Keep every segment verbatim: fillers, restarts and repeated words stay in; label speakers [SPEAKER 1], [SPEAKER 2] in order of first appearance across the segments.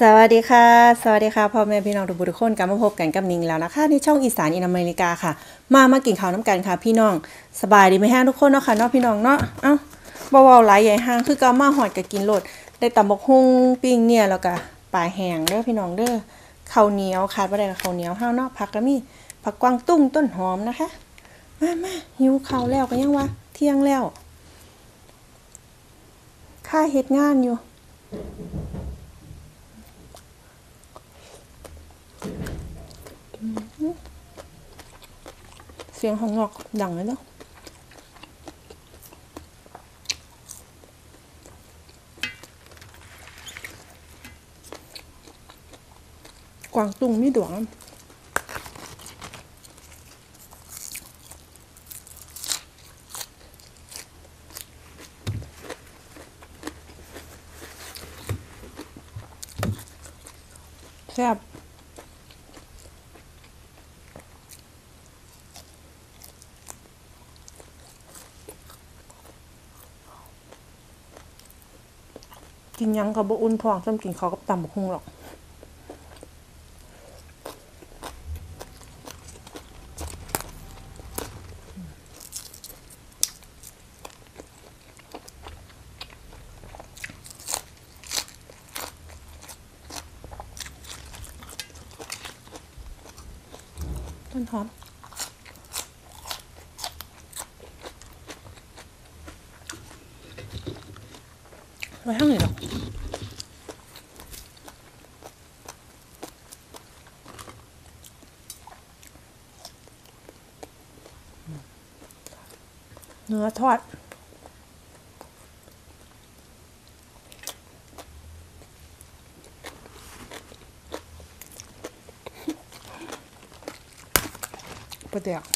[SPEAKER 1] สวัสดีค่ะสวัสดีค่ะพ่อแม่พี่น้องทุกผู้ทุกคนกลับมาพบกันกับนิงแล้วนะคะในช่องอีสานอินอเมริกาค่ะมามากินข้าวน้ำกันค่ะพี่น้องสบายดีไหมฮะทุกคนเนาะค่ะเนาะพี่น้องเนาะเอ้าเบาๆหลายใหญ่ห้างคือก็มาหอดกับกินโลดได้ตำบักหุ่งปิ้งเนี่ยแล้วก็ปลาแห้งเด้อพี่น้องเด้อข้าวเหนียวขาดบ่ได้กับข้าวเหนียวห้าวเนาะผักก็มีผักกวางตุ้งต้นหอมนะคะมามาหิวข้าวแล้วก็ยังวะเที่ยงแล้วข้าเฮ็ดงานอยู่เสียงของงอกดังเลยเนาะกวางตุ้งมีดวงแซ่บกินยังกับบ่อุ่นท้องซ้ำกินข้าวกับตำบักหุ่งหรอกต้นหอมไว้ข้างไหนหรอเนื้อทอดปลาแดก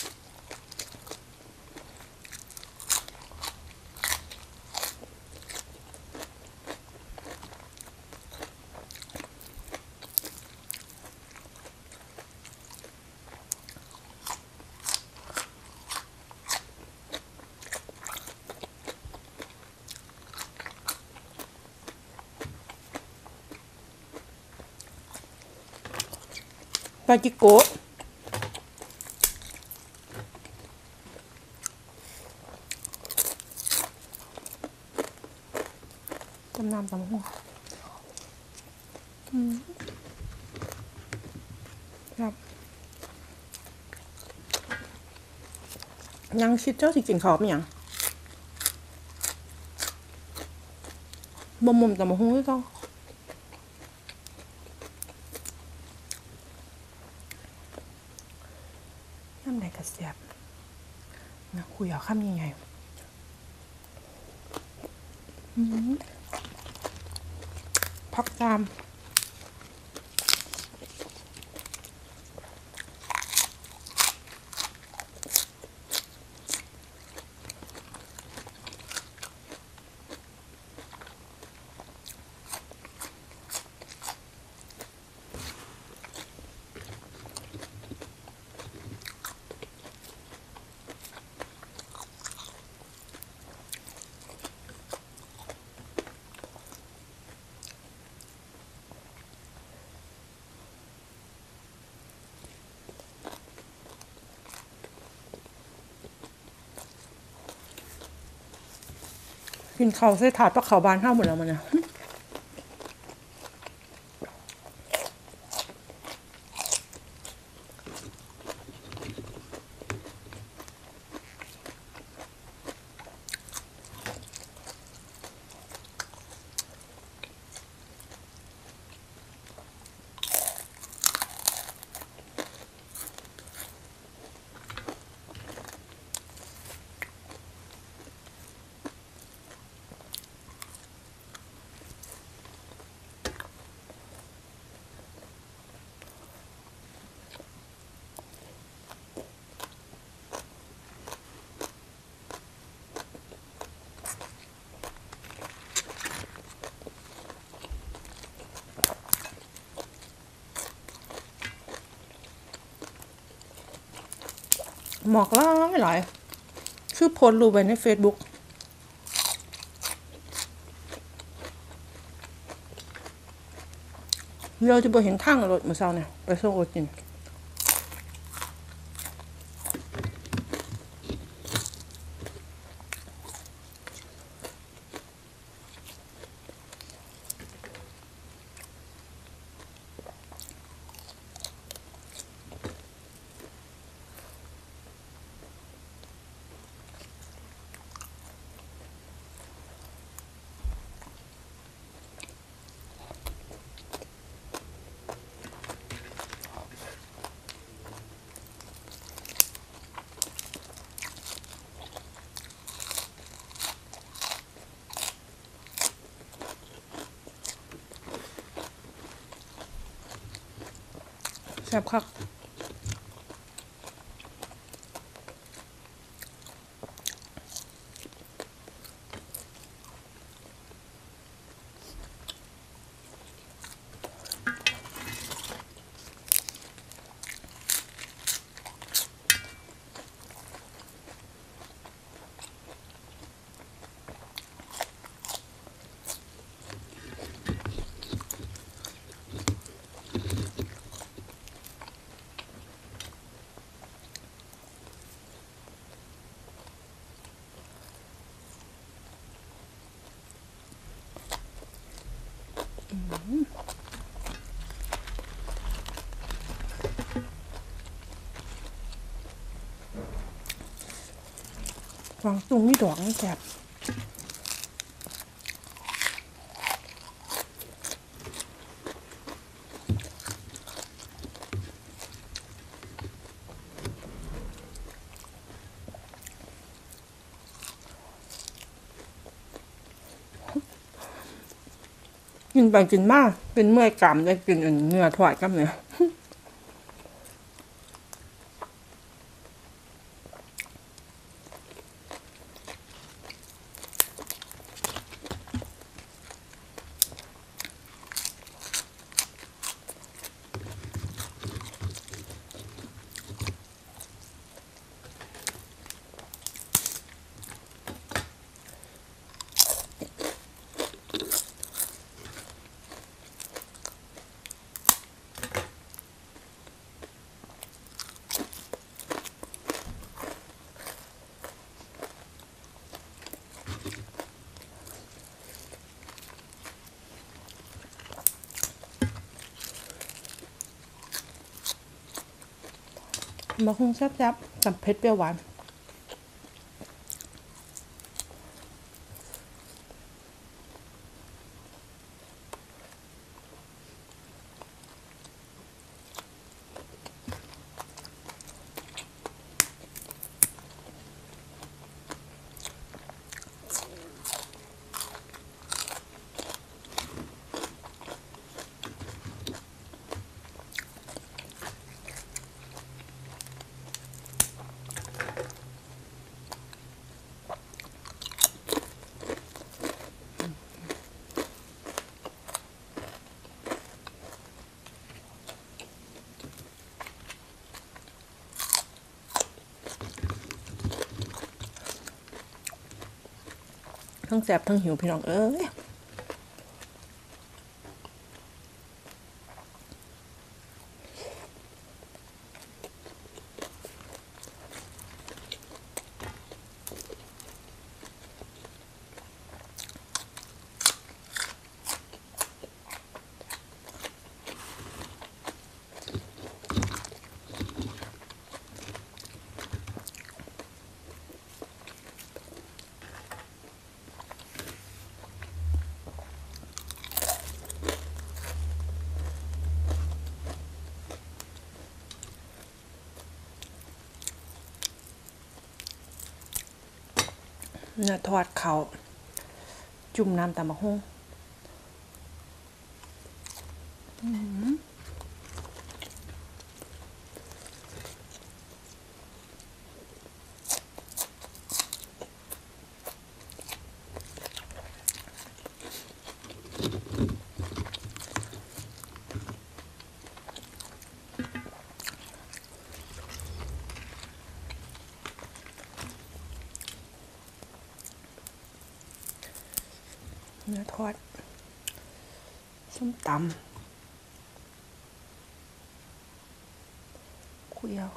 [SPEAKER 1] ปลาจิโกะต้มน้ำตำบักหุ่งครับยังคิดเจ้าสิกินข้าวเป็นหยังบ่มุมตำบักหุ่งคือเก่าน้ำใดก็แซ่บนะคุยเอาคำใหญ่ๆพักตามกินข้าวใส่ถาดตะเขาบานห้าหมดแล้วมันเนี่ยหมอกหลายหลายคือโพสต์รูปไว้ใน Facebook เราจะไปเห็นทางรถเมื่อเช้าเนี่ยไปส่งโอจินแซ่บคักวางตุ้งนี่ดอกนี่แซ่บกินไปกินมากเป็นเมื่อยกรามได้กินเนื้อถวายกับเนี่ยมะฮุ่งแซ่บๆกับเผ็ดเปรี้ยวหวานทั้งแซ่บทั้งหิวพี่น้องเอ้ยเนื้อทอดเขาจุ่มน้ำตำมะฮุ่งเนื้อทอดส้มตำผู้เดียว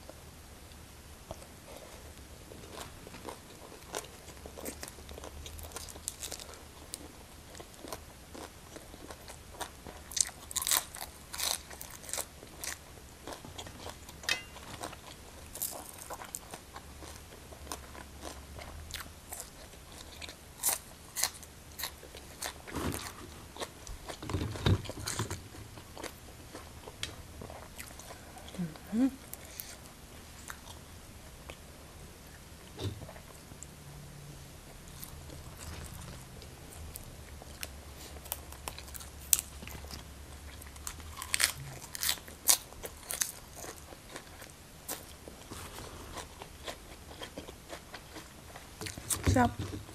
[SPEAKER 1] ครับ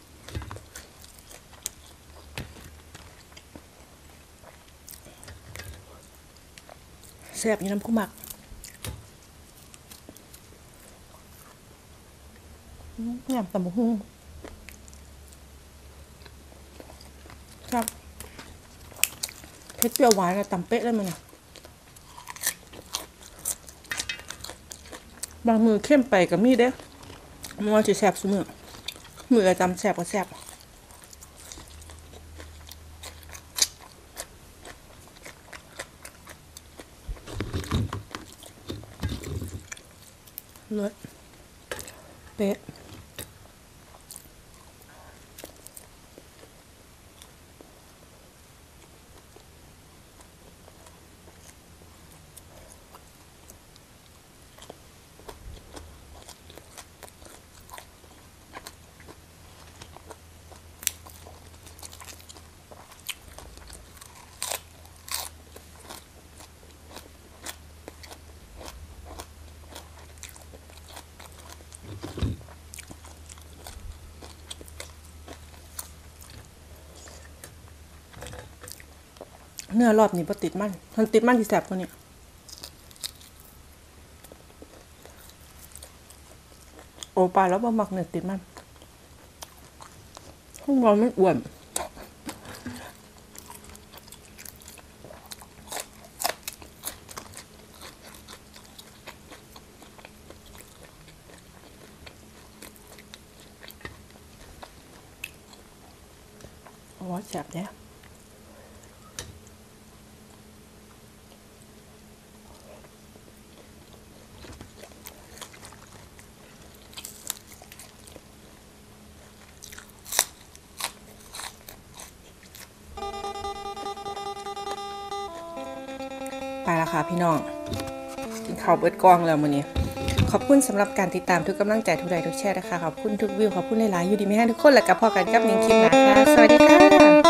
[SPEAKER 1] แซ่บอยู่น้ำผู้หมักยำตำบักหุ่งครับเผ็ดเปรี้ยวหวานกับตำเป๊ะเลยมันเนี่ยบางมือเข้มไปกับมีเด้มันว่าจะแซ่บซุมือมือจำแซ่บก็แซ่บเลิศเป๊ะเนื้อรอบนี้พอติดมันมันติดมันที่แสบกว่านี้โอปลาแล้วบะหมักเนื้อติดมันข้างบนมันอ้วนโอ้แสบเนี่ยไปละค่ะพี่น้องกินข้าวเบิดกองแล้วมื้อนี้ขอบคุณสำหรับการติดตามทุกกำลังใจทุกไลค์ทุกแชร์นะคะขอบคุณทุกวิวขอบคุณหลายๆอยู่ดีไม่ให้ทุกคนและกับพอกันกับนิ่งคลิปนะคะสวัสดีค่ะ